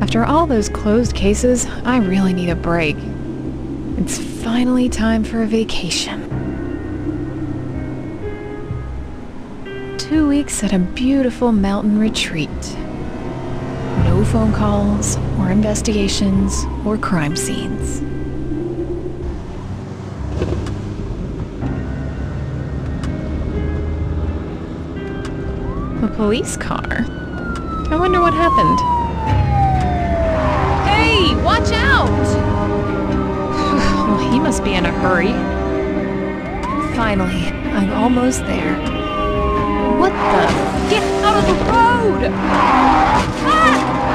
After all those closed cases, I really need a break. It's finally time for a vacation. 2 weeks at a beautiful mountain retreat. No phone calls, or investigations, or crime scenes. A police car? I wonder what happened. Hey, watch out! Well, he must be in a hurry. Finally, I'm almost there. What the? Get out of the road! Ah!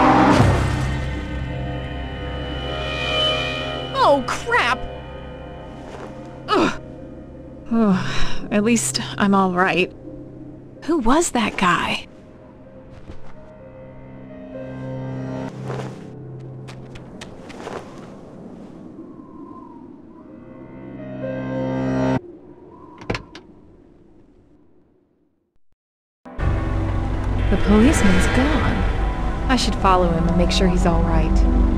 Oh, crap! Ugh. At least I'm all right. Who was that guy? The policeman's gone. I should follow him and make sure he's all right.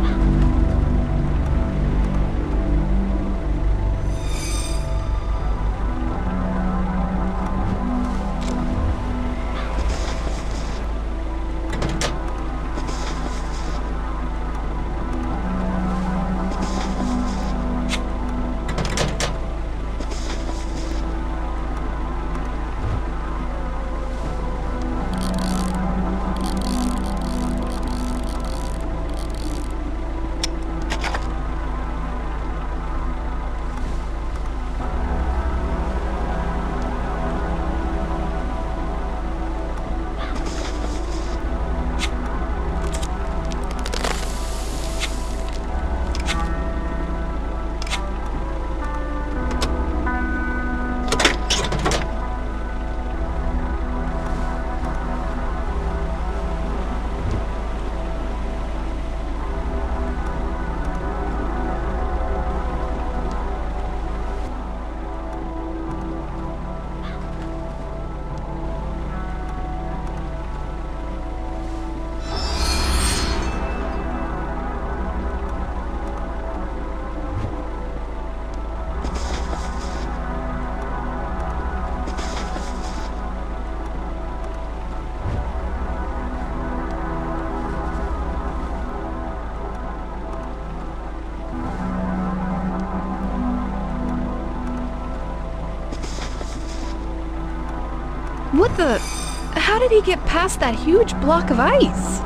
What the? How did he get past that huge block of ice?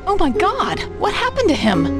Oh my God! What happened to him?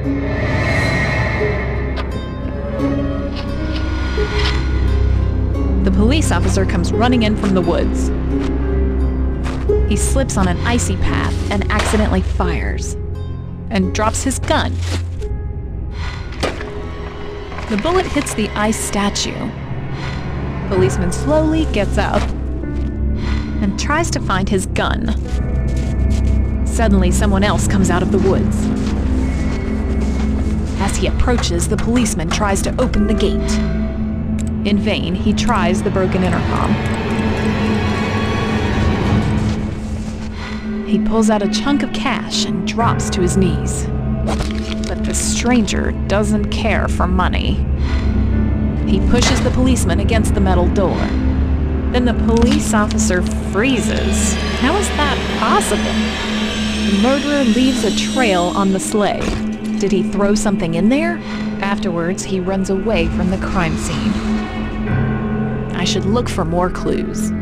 The police officer comes running in from the woods. He slips on an icy path and accidentally fires, and drops his gun. The bullet hits the ice statue. Policeman slowly gets up and tries to find his gun. Suddenly, someone else comes out of the woods. As he approaches, the policeman tries to open the gate. In vain, he tries the broken intercom. He pulls out a chunk of cash and drops to his knees. But the stranger doesn't care for money. He pushes the policeman against the metal door. Then the police officer freezes. How is that possible? The murderer leaves a trail on the sleigh. Did he throw something in there? Afterwards, he runs away from the crime scene. I should look for more clues.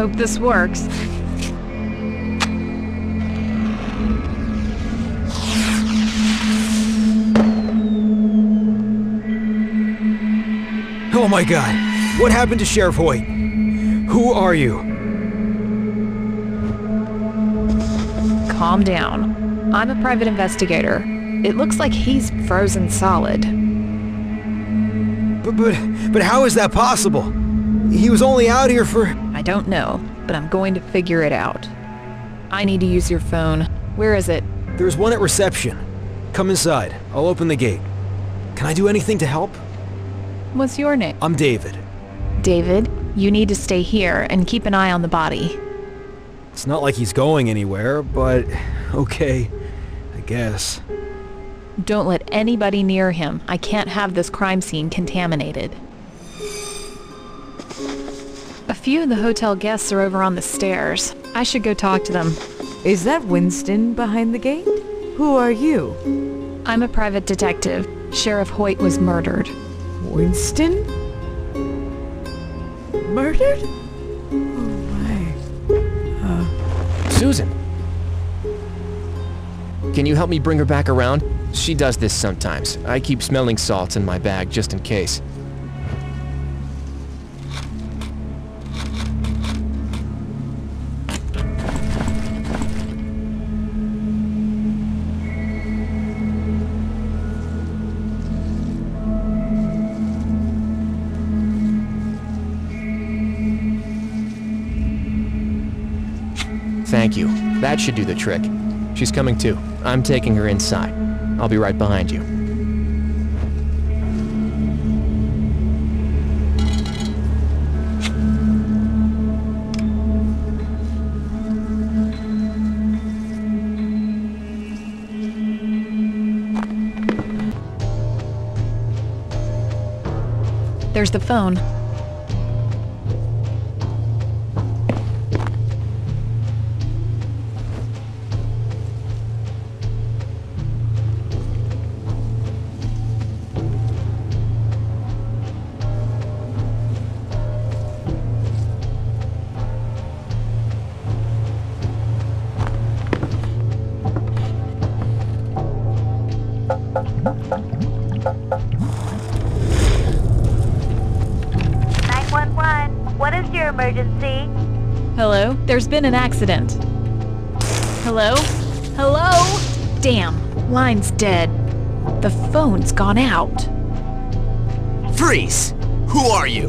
Hope this works. Oh my God! What happened to Sheriff Hoyt? Who are you? Calm down. I'm a private investigator. It looks like he's frozen solid. But how is that possible? He was only out here for... I don't know, but I'm going to figure it out. I need to use your phone. Where is it? There's one at reception. Come inside. I'll open the gate. Can I do anything to help? What's your name? I'm David. David, you need to stay here and keep an eye on the body. It's not like he's going anywhere, but... okay, I guess. Don't let anybody near him. I can't have this crime scene contaminated. A few of the hotel guests are over on the stairs. I should go talk to them. Is that Winston behind the gate? Who are you? I'm a private detective. Sheriff Hoyt was murdered. Winston? Murdered? Oh my. Susan! Can you help me bring her back around? She does this sometimes. I keep smelling salts in my bag just in case. Thank you. That should do the trick. She's coming too. I'm taking her inside. I'll be right behind you. There's the phone. What is your emergency? Hello? There's been an accident. Hello? Hello? Damn, line's dead. The phone's gone out. Freeze! Who are you?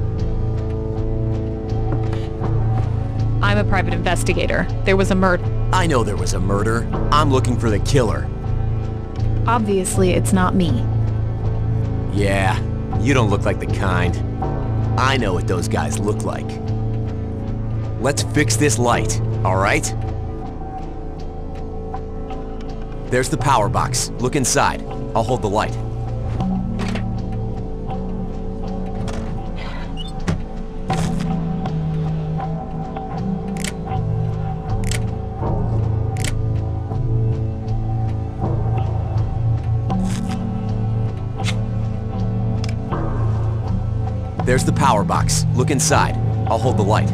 I'm a private investigator. There was a murder. I know there was a murder. I'm looking for the killer. Obviously, it's not me. Yeah, you don't look like the kind. I know what those guys look like. Let's fix this light, all right? There's the power box. Look inside. I'll hold the light. There's the power box. Look inside. I'll hold the light.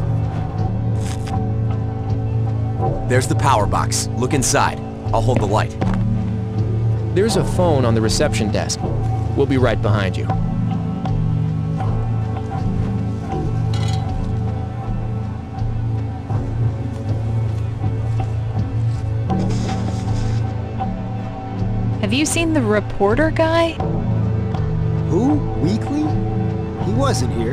There's the power box. Look inside. I'll hold the light. There's a phone on the reception desk. We'll be right behind you. Have you seen the reporter guy? Who? Weekly? He wasn't here.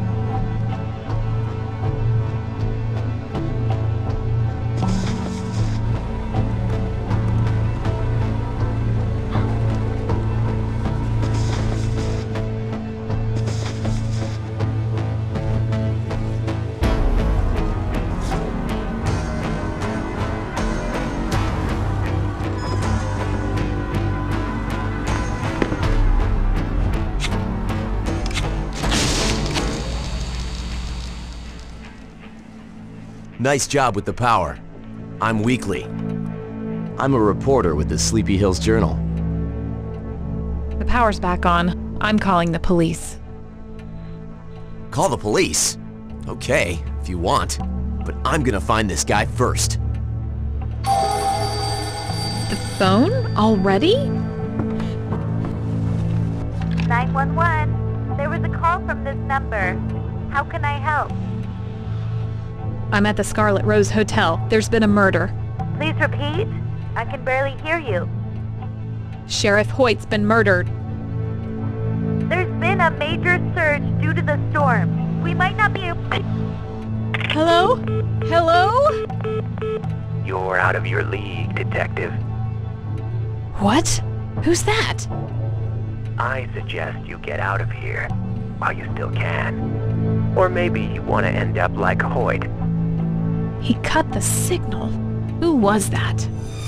Nice job with the power. I'm Weekly. I'm a reporter with the Sleepy Hills Journal. The power's back on. I'm calling the police. Call the police? Okay, if you want, but I'm gonna find this guy first. The phone? Already? 911. There was a call from this number. How can I help? I'm at the Scarlet Rose Hotel. There's been a murder. Please repeat. I can barely hear you. Sheriff Hoyt's been murdered. There's been a major surge due to the storm. We might not be able... Hello? Hello? You're out of your league, Detective. What? Who's that? I suggest you get out of here while you still can. Or maybe you want to end up like Hoyt. He cut the signal. Who was that?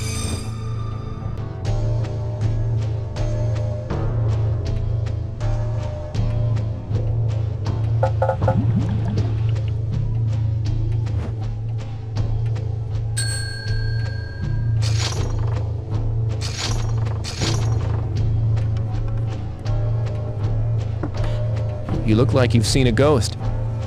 You look like you've seen a ghost.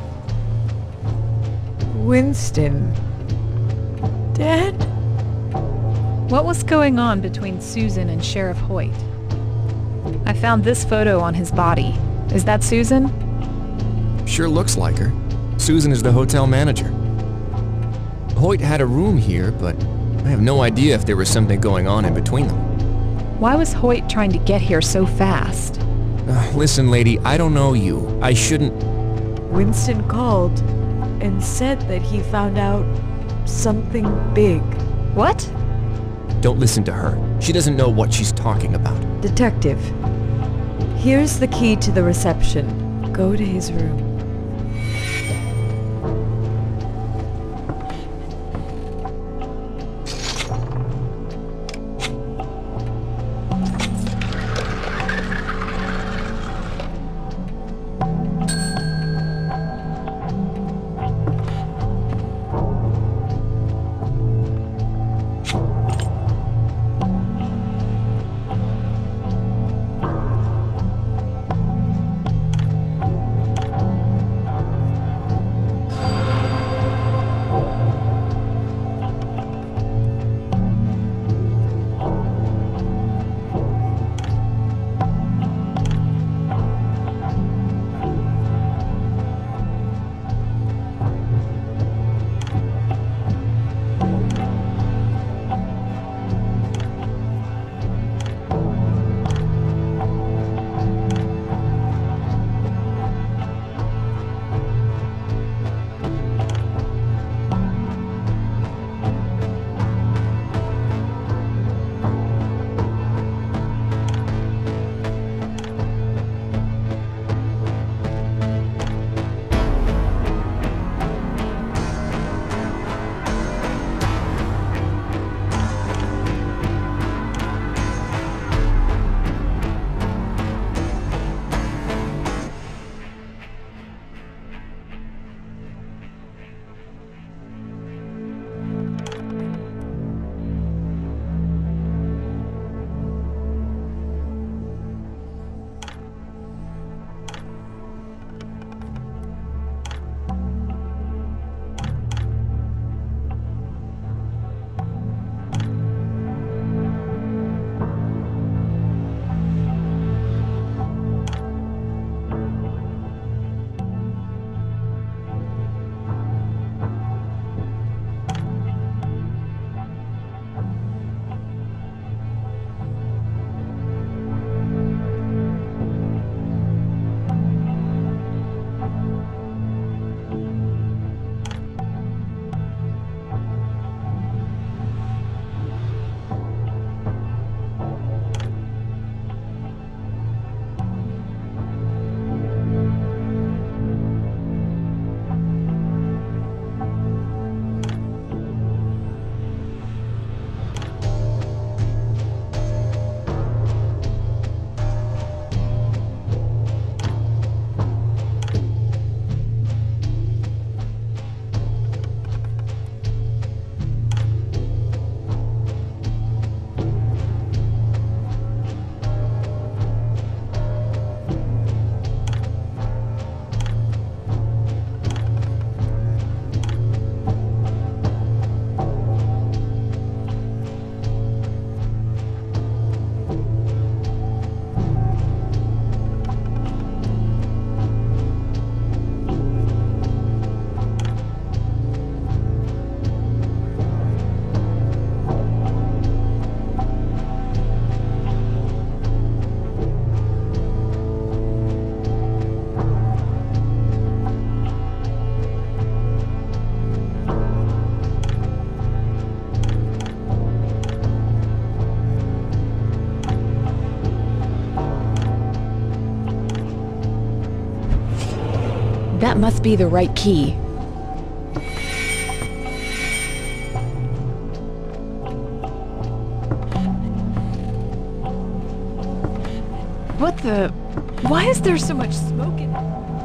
Winston. Dad? What was going on between Susan and Sheriff Hoyt? I found this photo on his body. Is that Susan? Sure looks like her. Susan is the hotel manager. Hoyt had a room here, but I have no idea if there was something going on in between them. Why was Hoyt trying to get here so fast? Listen, lady, I don't know you. I shouldn't... Winston called and said that he found out something big. What? Don't listen to her. She doesn't know what she's talking about. Detective, here's the key to the reception. Go to his room. That must be the right key. What the... Why is there so much smoke in...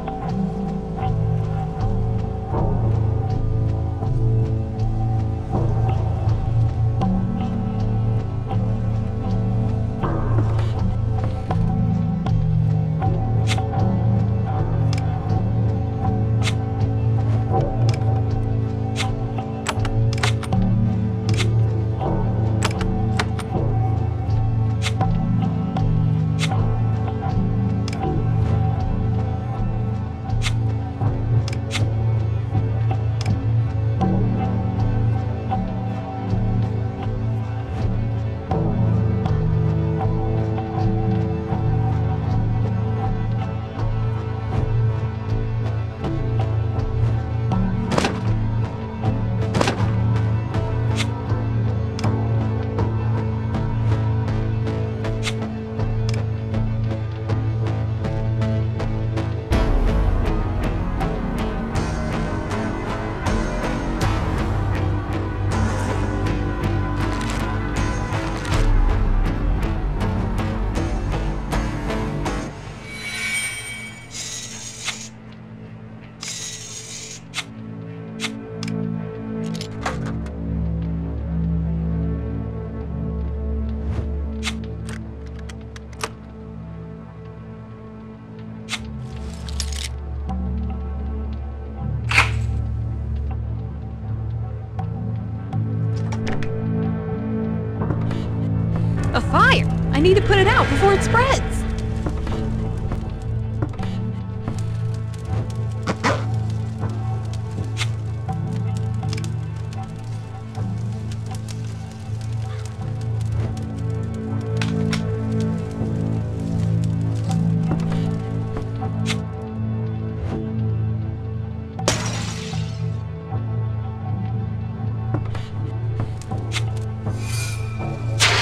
A fire! I need to put it out before it spreads!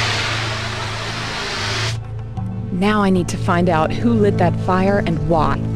Now I need to find out who lit that fire and why.